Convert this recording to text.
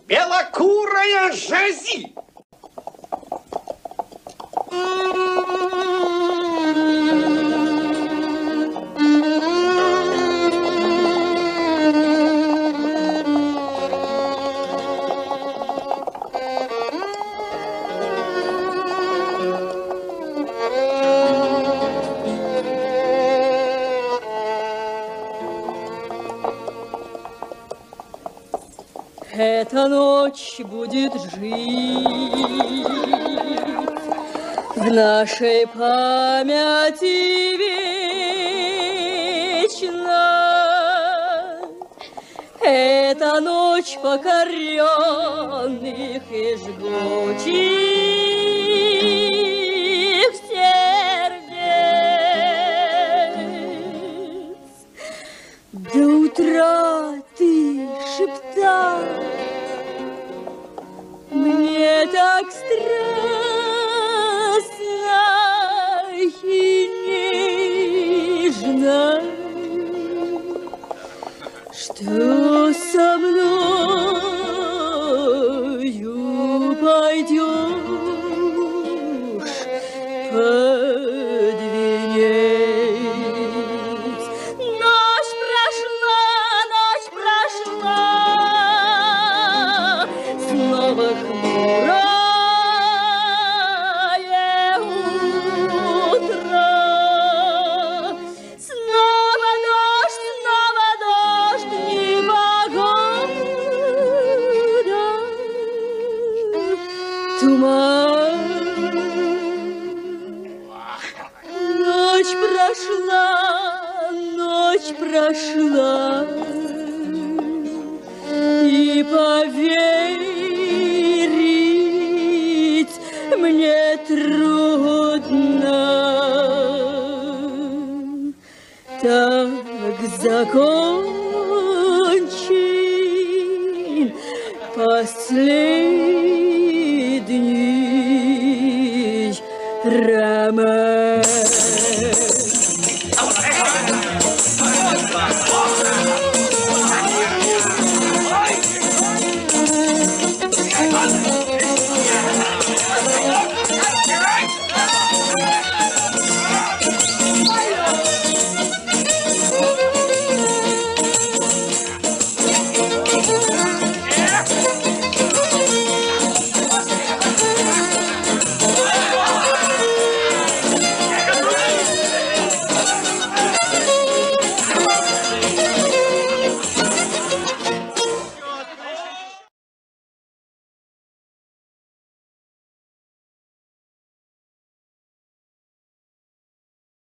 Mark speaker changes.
Speaker 1: белокурая Жази.
Speaker 2: Эта ночь будет жить в нашей памяти вечно. Это ночь покоренных и жгучих сердец. До утра ты шептал мне так страстно и нежно, что со мною пойдешь под венец. Ночь прошла, снова хмурое утро. Снова дождь, непогода. Туман. Ночь прошла, и поверить мне трудно. Так закончен последний роман.